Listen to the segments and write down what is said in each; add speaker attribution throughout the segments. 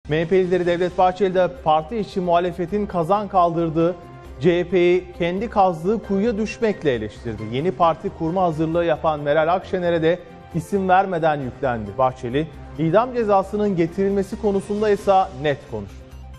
Speaker 1: MHP lideri Devlet Bahçeli de parti içi muhalefetin kazan kaldırdığı CHP'yi kendi kazdığı kuyuya düşmekle eleştirdi. Yeni parti kurma hazırlığı yapan Meral Akşener'e de isim vermeden yüklendi. Bahçeli, idam cezasının getirilmesi konusunda ise net konuştu.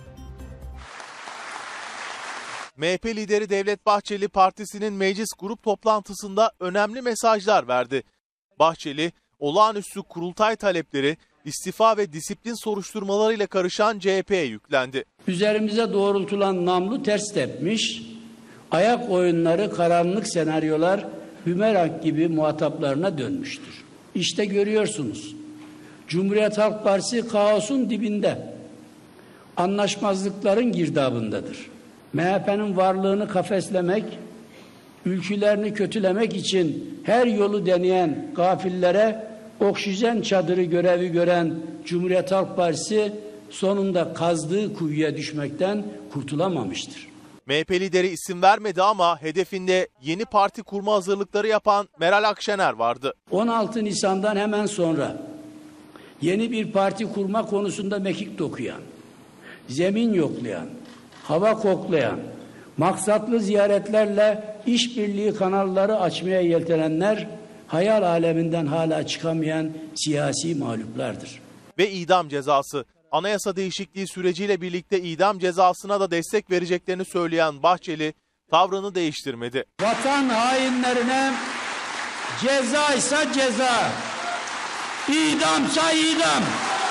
Speaker 1: MHP lideri Devlet Bahçeli partisinin meclis grup toplantısında önemli mesajlar verdi. Bahçeli, olağanüstü kurultay talepleri, istifa ve disiplin soruşturmalarıyla karışan CHP'ye yüklendi.
Speaker 2: Üzerimize doğrultulan namlu ters tepmiş, ayak oyunları, karanlık senaryolar bümerang gibi muhataplarına dönmüştür. İşte görüyorsunuz, Cumhuriyet Halk Partisi kaosun dibinde, anlaşmazlıkların girdabındadır. MHP'nin varlığını kafeslemek, ülkülerini kötülemek için her yolu deneyen gafillere oksijen çadırı görevi gören Cumhuriyet Halk Partisi sonunda kazdığı kuyuya düşmekten kurtulamamıştır.
Speaker 1: MHP lideri isim vermedi ama hedefinde yeni parti kurma hazırlıkları yapan Meral Akşener vardı.
Speaker 2: 16 Nisan'dan hemen sonra yeni bir parti kurma konusunda mekik dokuyan, zemin yoklayan, hava koklayan, maksatlı ziyaretlerle işbirliği kanalları açmaya yeltenenler, hayal aleminden hala çıkamayan siyasi mağluplardır.
Speaker 1: Ve idam cezası. Anayasa değişikliği süreciyle birlikte idam cezasına da destek vereceklerini söyleyen Bahçeli tavrını değiştirmedi.
Speaker 2: Vatan hainlerine cezaysa ceza, idamsa idam.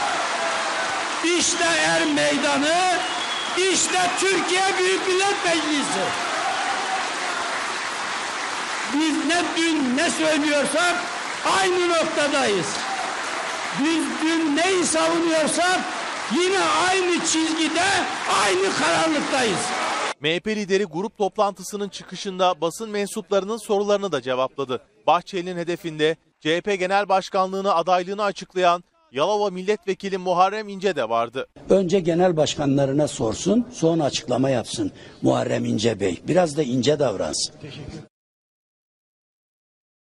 Speaker 2: İşte er meydanı, işte Türkiye Büyük Millet Meclisi. Biz ne dün ne söylüyorsak aynı noktadayız. Biz dün neyi savunuyorsak yine aynı çizgide, aynı kararlılıktayız.
Speaker 1: MHP lideri grup toplantısının çıkışında basın mensuplarının sorularını da cevapladı. Bahçeli'nin hedefinde CHP Genel Başkanlığı'na adaylığını açıklayan Yalova Milletvekili Muharrem İnce de vardı.
Speaker 2: Önce genel başkanlarına sorsun, sonra açıklama yapsın Muharrem İnce Bey. Biraz da ince davransın. Teşekkür.